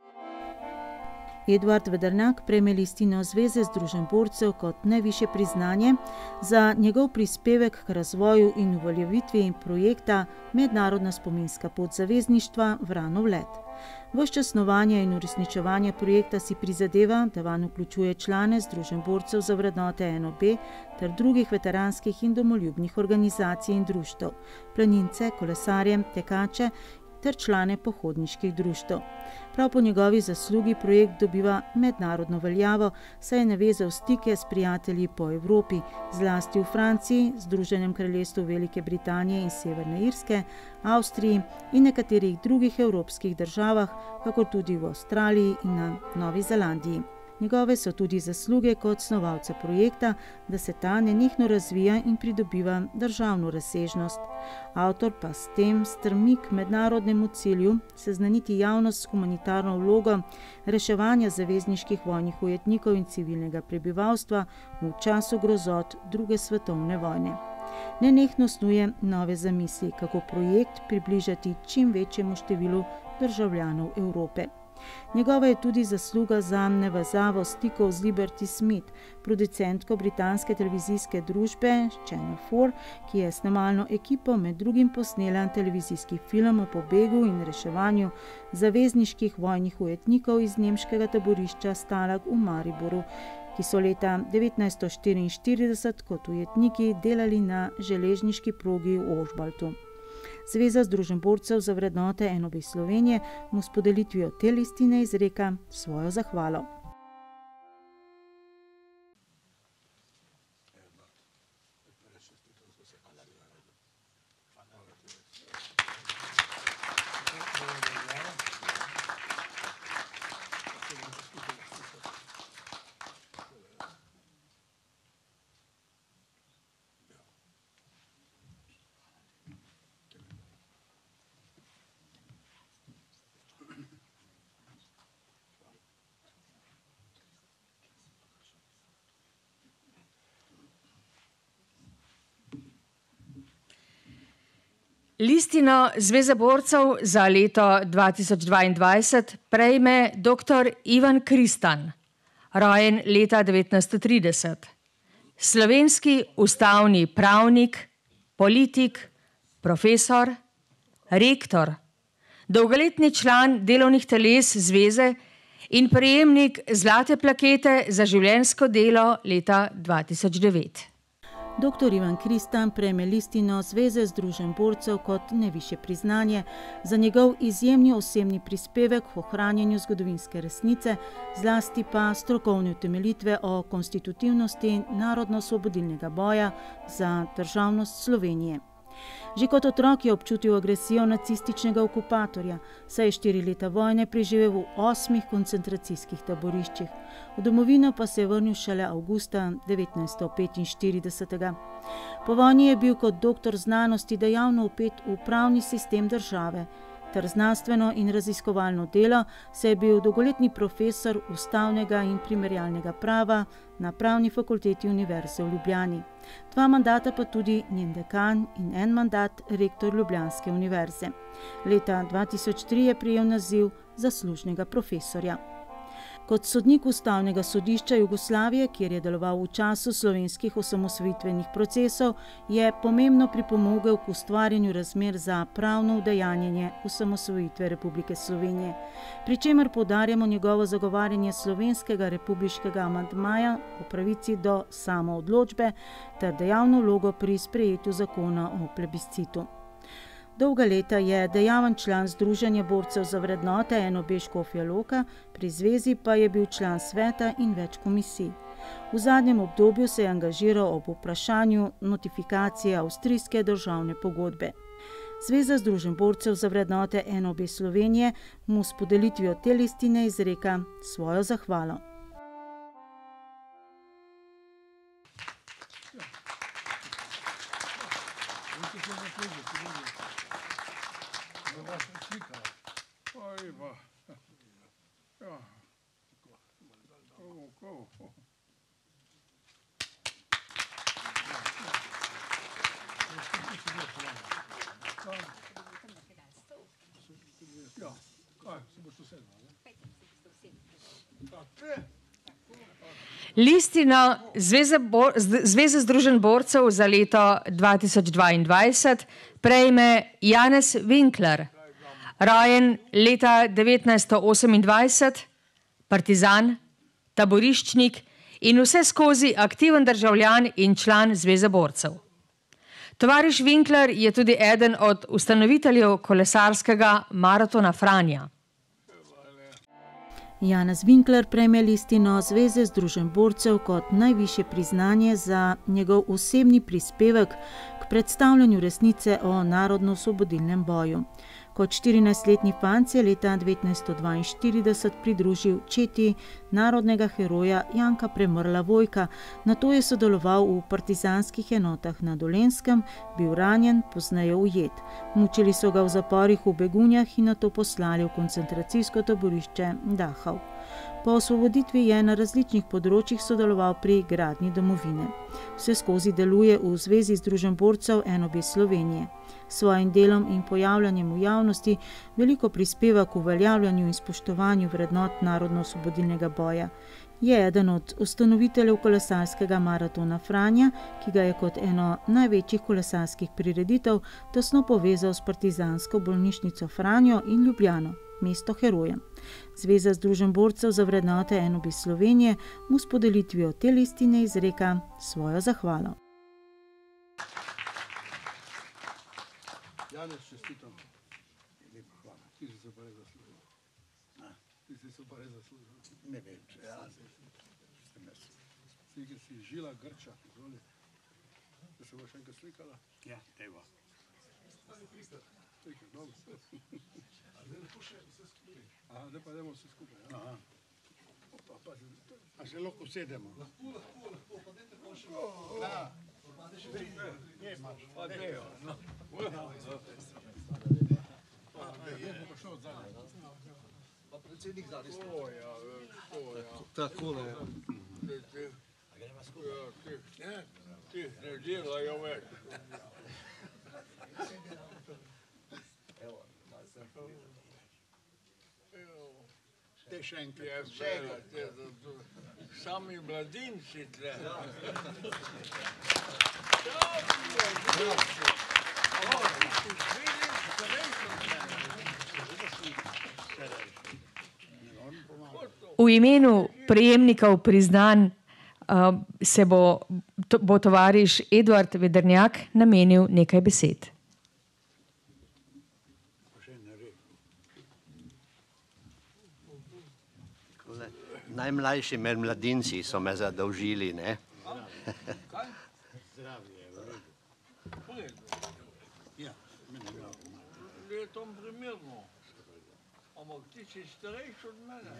Edvard Vedrnjak prejme listino Zveze združenj borcev kot najvišje priznanje za njegov prispevek k razvoju in uveljavitvi projekta Mednarodna spominska pot zavezništva Vranov let. Ves čas snovanja in uresničevanja projekta si prizadeva, da vanj vključuje člane združenj borcev za vrednote N O B ter drugih veteranskih in domoljubnih organizacij in društev, planince, kolesarje, tekače ter člane pohodniških društev. Prav po njegovi zaslugi projekt dobiva mednarodno veljavo, saj je navezal stike s prijatelji po Evropi, zlasti v Franciji, Združenem kraljestvu Velike Britanije in Severne Irske, Avstriji in nekaterih drugih evropskih državah, kakor tudi v Avstraliji in na Novi Zelandiji. Njegove so tudi zasluge kot snovalca projekta, da se ta nenehno razvija in pridobiva državno razsežnost. Avtor pa s tem stremi k mednarodnemu cilju seznaniti javnost s humanitarno vlogo reševanja zavezniških vojnih ujetnikov in civilnega prebivalstva v času grozot druge svetovne vojne. Nenehno snuje nove zamisli, kako projekt približati čim večjemu številu državljanov Evrope. Njegova je tudi zasluga za navezavo stikov z Liberty Smith, producentko britanske televizijske družbe Channel štiri, ki je snemalno ekipo med drugim posnela televizijski film o pobegu in reševanju zavezniških vojnih ujetnikov iz nemškega taborišča Stalag v Mariboru, ki so leta devetnajststo štiriinštirideset kot ujetniki delali na železniški progi v Ožbaltu. Zveza Združenj borcev za vrednote N O B Slovenije mu s podelitvijo te listine izreka svojo zahvalo. Listino Zveze borcev za leto dva tisoč dvaindvajset prejme doktor Ivan Kristan, rojen leta devetnajststo trideset. Slovenski ustavni pravnik, politik, profesor, rektor, dolgoletni član delovnih teles zveze in prejemnik zlate plakete za življenjsko delo leta dva tisoč devet. Doktor Ivan Kristan prejme listino Zveze Združenj borcev kot najvišje priznanje za njegov izjemni osebni prispevek v ohranjanju zgodovinske resnice, zlasti pa strokovne utemeljitve o konstitutivnosti narodno-osvobodilnega boja za državnost Slovenije. Že kot otrok je občutil agresijo nacističnega okupatorja, saj je štiri leta vojne preživel v osmih koncentracijskih taboriščih. V domovino pa se je vrnil šele avgusta devetnajststo petinštirideset. Po vojni je bil kot doktor znanosti dejavno vpet v pravni sistem države. Ter znanstveno in raziskovalno delo se je bil dolgoletni profesor ustavnega in primerjalnega prava na Pravni fakulteti Univerze v Ljubljani. Dva mandata pa tudi njen dekan in en mandat rektor Ljubljanske univerze. Leta dva tisoč tri je prejel naziv zaslužnega profesorja. Kot sodnik Ustavnega sodišča Jugoslavije, kjer je deloval v času slovenskih osamosvojitvenih procesov, je pomembno pripomogel k ustvarjanju razmer za pravno udejanjenje osamosvojitve Republike Slovenije, pri čemer poudarjamo njegovo zagovarjanje slovenskega republiškega amandmaja o pravici do samoodločbe ter dejavno vlogo pri sprejetju zakona o plebiscitu. Dolga leta je dejaven član Združenja borcev za vrednote N O B Škofja Loka, pri zvezi pa je bil član sveta in več komisij. V zadnjem obdobju se je angažiral ob vprašanju notifikacije avstrijske državne pogodbe. Zveza Združenj borcev za vrednote N O B Slovenije mu s podelitvijo te listine izreka svojo zahvalo. Listino Zveze, Bo Zveze Združenj borcev za leto dva tisoč dvaindvajset prejme Janez Winkler, rojen leta devetnajststo osemindvajset, partizan, taboriščnik in vse skozi aktiven državljan in član Zveze borcev. Tovariš Winkler je tudi eden od ustanoviteljev kolesarskega maratona Franja. Janez Winkler prejme listino Zveze Združenj borcev kot najvišje priznanje za njegov osebni prispevek k predstavljanju resnice o narodno-osvobodilnem boju. Kot štirinajstletni fant se je leta devetnajststo dvainštirideset pridružil četi narodnega heroja Janka Premrla Vojka, nato je sodeloval v partizanskih enotah na Dolenjskem, bil ranjen, pozneje ujet. Mučili so ga v zaporih v Begunjah in nato poslali v koncentracijsko taborišče Dachau. Po osvoboditvi je na različnih področjih sodeloval pri gradnji domovine. Vseskozi deluje v Zvezi združenj borcev N O B Slovenije. S svojim delom in pojavljanjem v javnosti veliko prispeva k uveljavljanju in spoštovanju vrednot narodno-osvobodilnega boja. Je eden od ustanoviteljev kolesarskega maratona Franja, ki ga je kot eno največjih kolesarskih prireditev tesno povezal s partizansko bolnišnico Franjo in Ljubljano, mesto herojem. Zveza združenj borcev za vrednote N O B Slovenije mu s podelitvijo te listine izreka svojo zahvalo. Janez, čestitam. Lepa hvala. Ti si se pa res zaslužil. Ti si se pa res zaslužil. Ne vem, če ja. Si, ki si žila Grča, izvoli. Da se boš enkrat slikala? Ja, evo. Slikaj, dobro. A zdaj lepo še vse skupaj. Aha, zdaj pa idemo vse skupaj, ja. Aha. Opa, pa se... A se lahko sedemo? Lahko, lahko, lahko, pa dajte pa še... Ja. Kje imaš? Pa dejo, no. Pa predsednik zadnji stoji. O, ja, o, ja. Tako ne. Ti ne delajo več. Te še enkrat je zbela, sami mladinci tle. V imenu prejemnikov priznanj uh, se bo, to, bo tovariš Eduard Vedrnjak namenil nekaj besed. Najmlajši med mladinci so me zadolžili, ne? Letom primerno. Ampak ti si starejši od mene.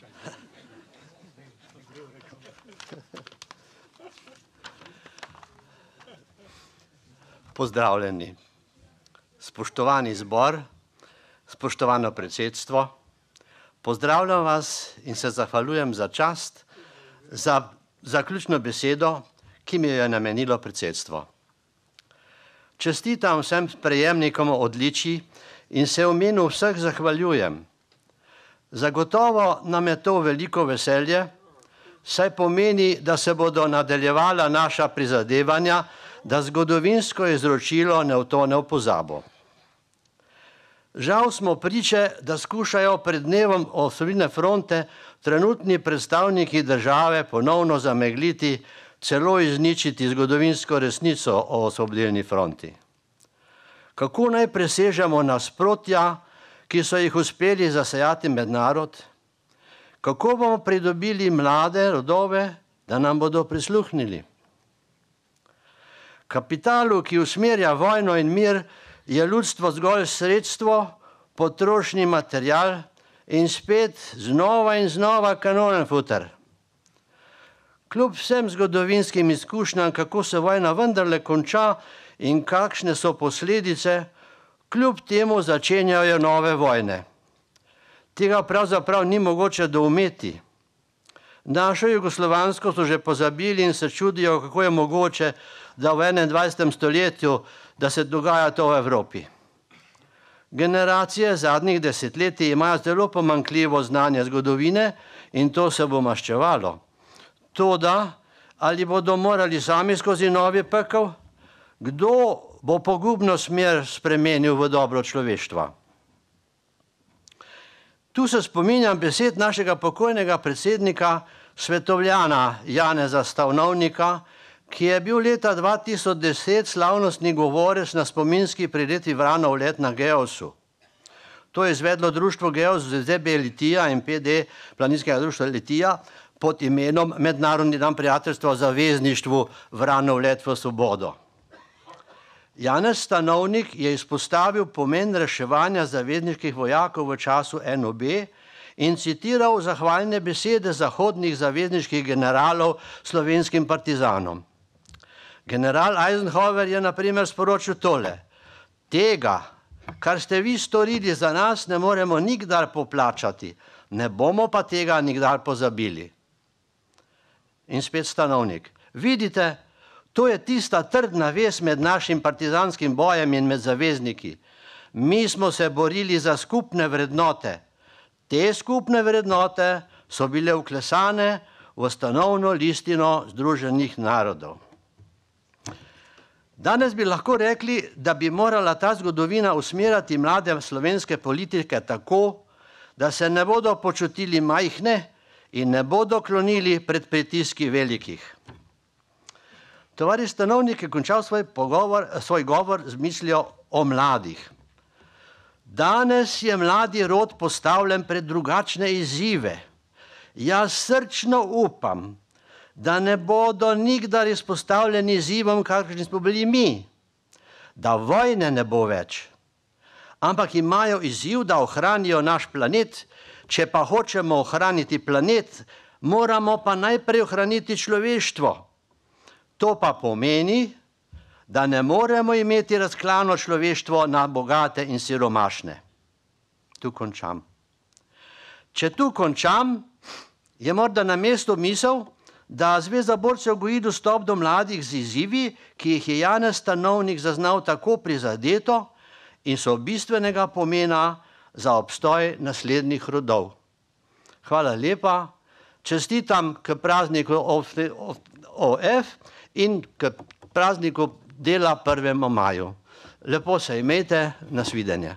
Pozdravljeni. Spoštovani zbor, spoštovano predsedstvo, pozdravljam vas in se zahvaljujem za čast, za zaključno besedo, ki mi jo je namenilo predsedstvo. Čestitam vsem prejemnikom odličij in se v imenu vseh zahvaljujem. Zagotovo nam je to veliko veselje, saj pomeni, da se bodo nadaljevala naša prizadevanja, da zgodovinsko izročilo ne utone v pozabo. Žal smo priče, da skušajo pred dnevom osvobodilne fronte trenutni predstavniki države ponovno zamegliti, celo izničiti zgodovinsko resnico o osvobodilni fronti. Kako naj presežemo nasprotja, ki so jih uspeli zasejati med narod? Kako bomo pridobili mlade rodove, da nam bodo prisluhnili? Kapitalu, ki usmerja vojno in mir, je ljudstvo zgolj sredstvo, potrošni material in spet znova in znova kanonen futer. Kljub vsem zgodovinskim izkušnjam, kako se vojna vendarle konča in kakšne so posledice, kljub temu začenjajo nove vojne. Tega pravzaprav ni mogoče doumeti. Našo jugoslovansko so že pozabili in se čudijo, kako je mogoče, da v enaindvajsetem stoletju, da se dogaja to v Evropi. Generacije zadnjih desetletij imajo zelo pomanjkljivo znanje zgodovine in to se bo maščevalo. Toda, ali bodo morali sami skozi novi pekel? Kdo bo pogubno smer spremenil v dobro človeštva? Tu se spominjam besed našega pokojnega predsednika svetovljana Janeza Stavnovnika, ki je bil leta dva tisoč deset slavnostni govorec na spominski prireditvi Vranov let na Geosu. To je izvedlo društvo Geos Z B Litija in P D Planinskega društva Litija pod imenom Mednarodni dan prijateljstva v zavezništvu Vranov let v svobodo. Janez Stanovnik je izpostavil pomen reševanja zavezniških vojakov v času N O B in citiral zahvalne besede zahodnih zavezniških generalov slovenskim partizanom. General Eisenhower je na primer sporočil tole: tega, kar ste vi storili za nas, ne moremo nikdar poplačati, ne bomo pa tega nikdar pozabili. In spet Stanovnik: vidite, to je tista trdna vez med našim partizanskim bojem in med zavezniki. Mi smo se borili za skupne vrednote. Te skupne vrednote so bile vklesane v ustanovno listino Združenih narodov. Danes bi lahko rekli, da bi morala ta zgodovina usmerjati mlade slovenske politike tako, da se ne bodo počutili majhne in ne bodo klonili pred pritiski velikih. Tovariš Stanovnik je končal svoj, pogovor, svoj govor z mislijo o mladih. Danes je mladi rod postavljen pred drugačne izzive. Jaz srčno upam, da ne bodo nikdar izpostavljeni izzivom, kakšni smo bili mi, da vojne ne bo več, ampak imajo izziv, da ohranijo naš planet. Če pa hočemo ohraniti planet, moramo pa najprej ohraniti človeštvo. To pa pomeni, da ne moremo imeti razklano človeštvo na bogate in siromašne. Tu končam. Če tu končam, je morda na mestu misel, da Zveza borcev goji dostop do mladih z izzivi, ki jih je Janez Stanovnik zaznal tako prizadeto in so bistvenega pomena za obstoj naslednjih rodov. Hvala lepa, čestitam k prazniku O F in k prazniku dela prvemu maju. Lepo se imejte, nasvidenje.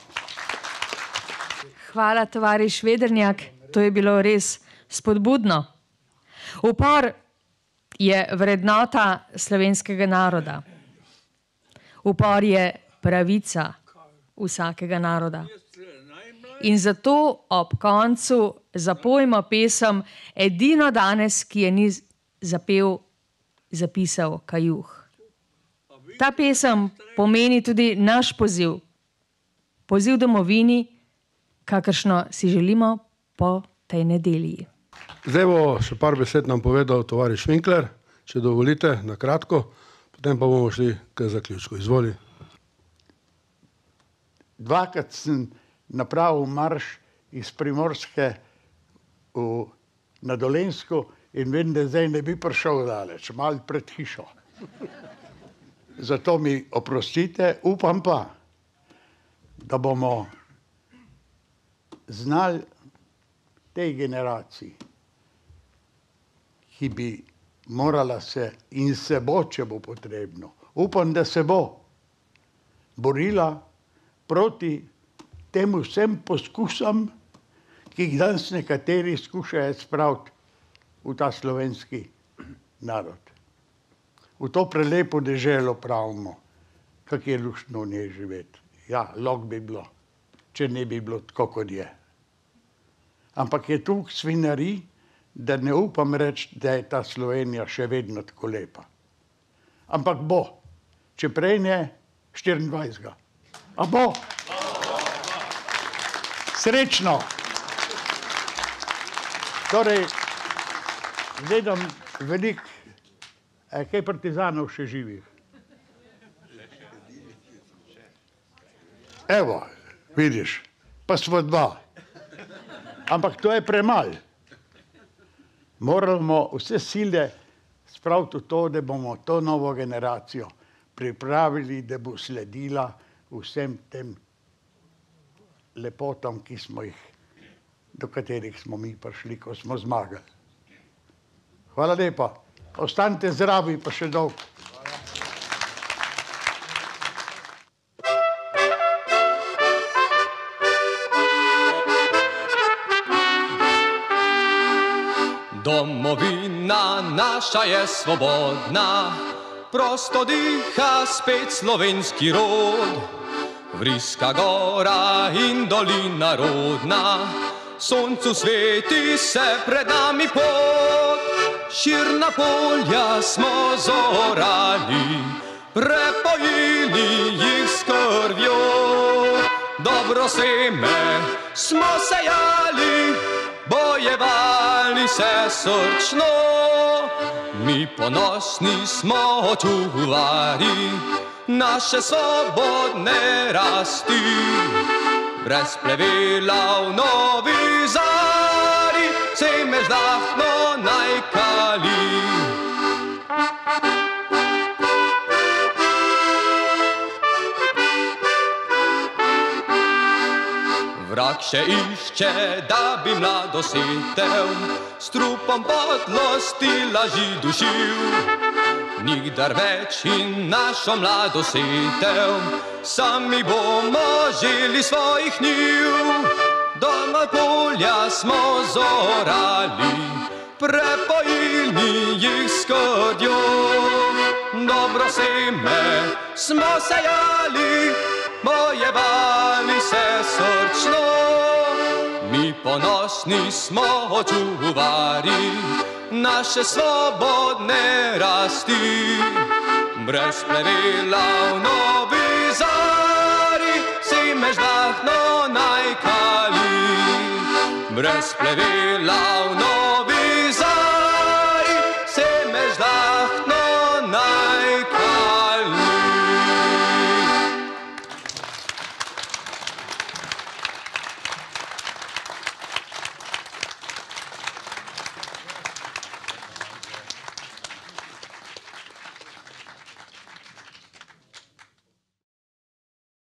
Hvala, tovariš Vedrnjak, to je bilo res spodbudno. Upor je vrednota slovenskega naroda. Upor je pravica vsakega naroda. In zato ob koncu zapojmo pesem edino danes, ki je ni zapel, zapisal Kajuh. Ta pesem pomeni tudi naš poziv. Poziv domovini, kakršno si želimo po tej nedelji. Zdaj bo še par besed nam povedal tovariš Winkler, če dovolite, na kratko, potem pa bomo šli k zaključku. Izvoli. Dvakrat sem napravil marš iz Primorske v, na Dolenjsko in vem, da zdaj ne bi prišel daleč, malo pred hišo. Zato mi oprostite, upam pa, da bomo znali tej generaciji, ki bi morala se in se bo, če bo potrebno, upam, da se bo borila proti temu vsem poskusom, ki jih danes nekateri skušajo spraviti v ta slovenski narod. V to prelepo deželo pravimo, kak je luštno v njej živeti. Ja, lahko bi bilo, če ne bi bilo tako, kot je. Ampak je tu svinari, da ne upam reči, da je ta Slovenija še vedno tako lepa. Ampak bo, če prej ne štiriindvajsetega. A bo? Srečno! Torej, gledam veliko, kaj partizanov še živih. Evo, vidiš, pa smo dva. Ampak to je premalo. Moramo vse sile spraviti v to, da bomo to novo generacijo pripravili, da bo sledila vsem tem lepotam, ki smo jih, do katerih smo mi prišli, ko smo zmagali. Hvala lepa. Ostanite zdravi pa še dolgo. Domovina naša je svobodna, prosto diha spet slovenski rod. Vriska gora in dolina rodna, soncu sveti se pred nami pot. Širna polja smo zorali, prepojili jih s krvjo. Dobro seme smo sejali, bojevali se srčno. Mi ponosni smo čuvari naše svobodne rasti. Brez plevela v novi zari se me žlahtno najkali. Vrak še išče, da bi mladosetev s trupom podlosti laži dušil. Nikdar več in našo mladosetev sami bomo želi svojih njiv. Doma polja smo zorali, prepojili jih s kodjo. Dobro seme smo sejali, bojevali se srčno. Mi ponosni smo čuvari naše svobodne rasti. Brez plevela v novi zari si me žlahtno najkali. Brez plevela v novi zari